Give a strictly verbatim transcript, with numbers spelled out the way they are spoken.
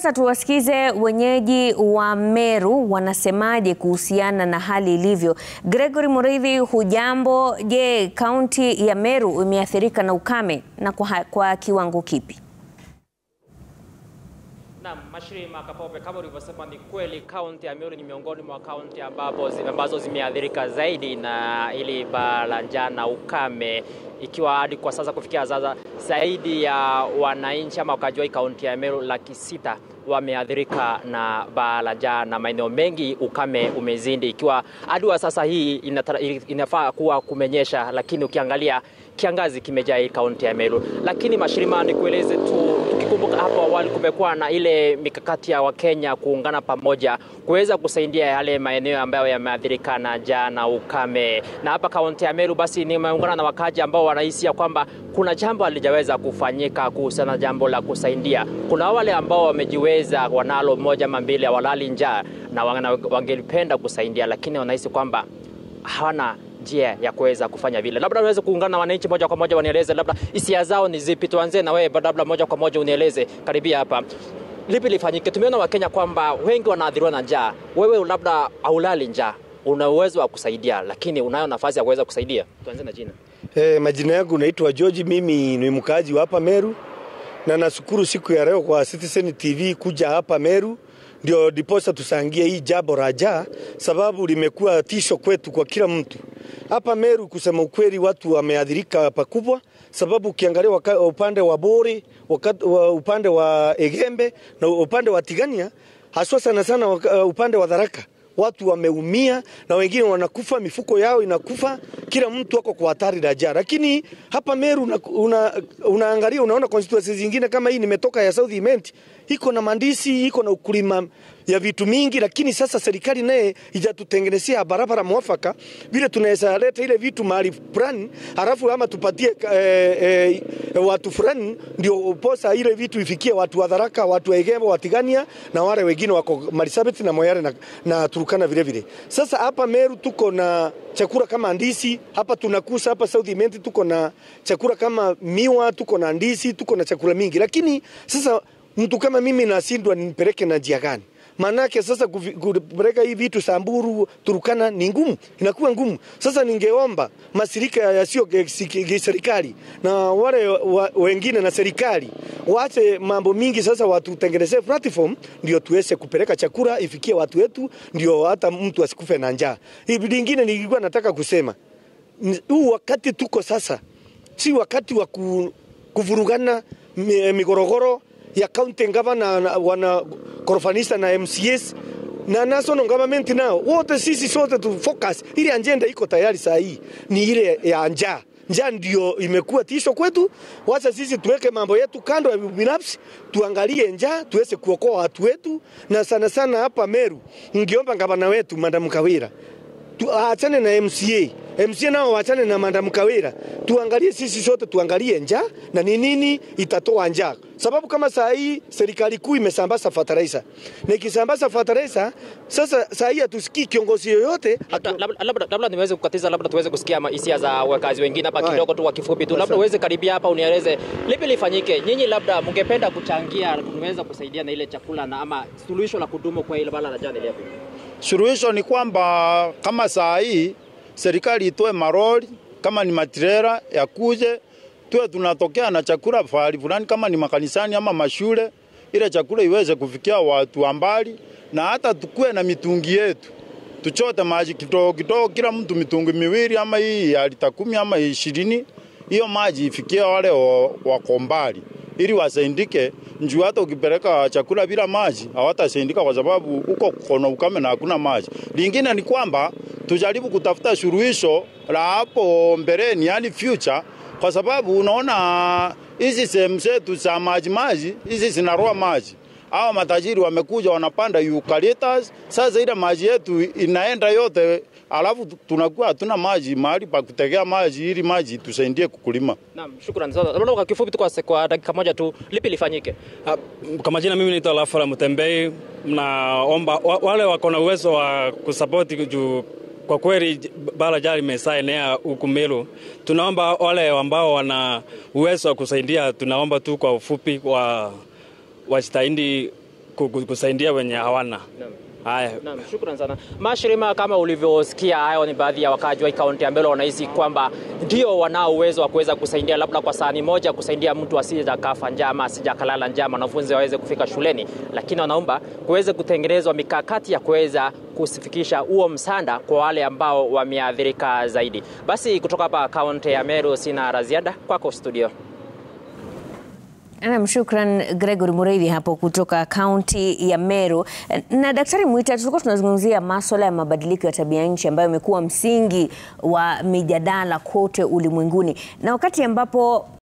sasa tuwasikize wenyeji wa Meru wanasemaje kuhusiana na hali ilivyo. Gregory Murithi, hujambo? Je, kaunti ya Meru imeathirika na ukame na kwa, kwa kiwango kipi? Naam, Mashiri Makapope, kama ulivyosema ni kweli kaunti ya Meru ni miongoni mwa kaunti ambapo ambazo zimeathirika zaidi na ili baa la njaa na ukame, ikiwa hadi kwa sasa kufikia sasa zaidi ya wananchi ama wakazi wa kaunti ya Meru laki sita wameathirika na baa la njaa na maeneo mengi ukame umezindi, ikiwa hadi wa sasa hii inafaa kuwa kumenyesha, lakini ukiangalia kiangazi kimejaa hii kaunti ya Meru. Lakini Mashirima, nikueleze tu, tukikumbuka hapo awali kumekuwa na ile mikakati ya Wakenya kuungana pamoja kuweza kusaidia yale maeneo ambayo yameathirika na njaa na ukame. Na hapa kaunti ya Meru basi nimeungana na wakazi ambao wanahisi kwamba kuna jambo halijaweza kufanyika kuhusiana na jambo la kusaidia. Kuna wale ambao wamejiweza, wanalo moja mambili walali njaa na wangelipenda kusaidia, lakini wanahisi kwamba hawana njia ya kuweza kufanya vile. Labda unaweza kuungana na wananchi moja kwa moja, wanieleze labda hisia zao ni zipi. Tuanze na wewe, labda moja kwa moja unieleze, karibia hapa. Lipi lifanyike? Tumeona Wakenya kwamba wengi wanaathiriwa na njaa. Wewe labda haulali njaa, una uwezo wa kusaidia, lakini unayo nafasi ya kuweza kusaidia. Tuanze na jina. Eh, majina yangu naitwa George, mimi ni mkaaji wa hapa Meru. Na nashukuru siku ya leo kwa Citizen T V kuja hapa Meru ndio diposa tusangie hii jambo la njaa, sababu limekuwa tisho kwetu kwa kila mtu. Hapa Meru kusema ukweli watu wameathirika pakubwa, sababu ukiangalia upande wa Bori, upande wa Egembe na upande wa Tigania, haswa sana sana upande wa Tharaka, watu wameumia na wengine wanakufa, mifuko yao inakufa, kila mtu wako kwa hatari la njaa. Lakini hapa Meru una, una, unaangalia unaona constituencies zingine kama hii nimetoka ya South Imenti, iko na mandisi, iko na ukulima ya vitu mingi, lakini sasa serikali naye ijatutengenezea barabara mwafaka vile tunaweza leta ile vitu mahali fulani, halafu ama tupatie eh, eh, watu fulani ndio posa ile vitu ifikie watu wa Tharaka, watu wa Egembe, wa Tigania na wale wengine wako Marsabit na Moyale na, na Turkana vile vile. Sasa hapa Meru tuko na chakula kama ndisi, hapa tunakusa hapa South Imenti tuko na chakula kama miwa, tuko na ndisi, tuko na chakula mingi, lakini sasa mtu kama mimi nasindwa nipeleke na njia gani? Manake sasa kupeleka hii vitu Samburu, Turkana ni ngumu, inakuwa ngumu. Sasa ningeomba mashirika yasio serikali na wale wa, wengine na serikali waache mambo mingi, sasa watu tengenezee platform ndio tuweze kupeleka chakula ifikie watu wetu, ndio hata mtu asikufe na njaa. Hivi lingine nilikuwa nataka kusema, huu wakati tuko sasa si wakati wa kuvurugana migorogoro ya county governor wana korofanista na M C S na national government nao wote sisi sote tu focus ile agenda iko tayari saa hii ni ile ya njaa. Njaa ndio imekuwa tisho kwetu. Wacha sisi tuweke mambo yetu kando ya binafsi, tuangalie njaa tuweze kuokoa watu wetu. Na sana sana hapa Meru ningeomba gavana wetu Madam Kawira tuachane na M C A. M C A nao waachane na Madam Kawira. Tuangalie sisi sote tuangalie njaa na ni nini itatoa njaa. Sababu kama saa hii serikali kuu imesambaza fertilizer. Na ikisambaza fertilizer sasa saa hii hatusikii kiongozi yoyote. Labda labda niweze kukatiza, labda tuweze kusikia hisia za wakazi wengine hapa kidogo tu kwa kifupi tu. Labda uweze karibia hapa unieleze lipi lifanyike. Nyinyi labda mngependa kuchangia kuweza kusaidia na ile chakula na ama suluhisho la kudumu kwa ile bala la njaa leo. Suluhisho ni kwamba kama saa hii serikali itoe maroli kama ni matrela ya kuje tuwe tunatokea na chakula fahali fulani kama ni makanisani ama mashule, ile chakula iweze kufikia watu wa mbali, na hata tukue na mitungi yetu tuchote maji kidogo kidogo, kila mtu mitungi miwili ama hii ya lita kumi ama ishirini, hiyo maji ifikie wale wako mbali ili wasaidike. Njoo hata ukipeleka chakula bila maji hawatasaidika kwa sababu uko kuna ukame na hakuna maji. Lingine ni kwamba tujaribu kutafuta suluhisho la hapo mbeleni, yani future, kwa sababu unaona hizi sehemu zetu za maji maji hizi zinaroa maji. Hao matajiri wamekuja wanapanda eucalyptus, sasa ile maji yetu inaenda yote, alafu tunakuwa hatuna maji mahali pa kutegea maji ili maji tusaidie kukulima. Naam, shukrani sana. Labda kwa kifupi tu kwa dakika moja tu, lipi lifanyike? Kwa majina mimi naitwa Lafara Mutembei, naomba wale wako na uwezo wa kusupport juu kwa kweli bala jali mesaenea huku Meru. Tunaomba wale ambao wana uwezo wa kusaidia, tunaomba tu kwa ufupi wa wastahili kusaidia wenye hawana. Haya. Naam, shukrani sana. Mashirima, kama ulivyosikia, hayo ni baadhi ya wakazi wa kaunti ya Meru wanahisi kwamba ndio wanao uwezo wa kuweza kusaidia labda kwa sahani moja, kusaidia mtu asije akafa njaa ama asije akalala njaa, wanafunzi waweze kufika shuleni, lakini wanaomba kuweze kutengenezwa mikakati ya kuweza kusifikisha huo msaada kwa wale ambao wameathirika zaidi. Basi kutoka hapa kaunti ya Meru sina la ziada, kwako studio. Naam, shukran Gregory Mureithi hapo kutoka kaunti ya Meru. Na Daktari Mwita, tulikuwa tunazungumzia masuala ya mabadiliko ya tabia nchi ambayo imekuwa msingi wa mijadala kote ulimwenguni. Na wakati ambapo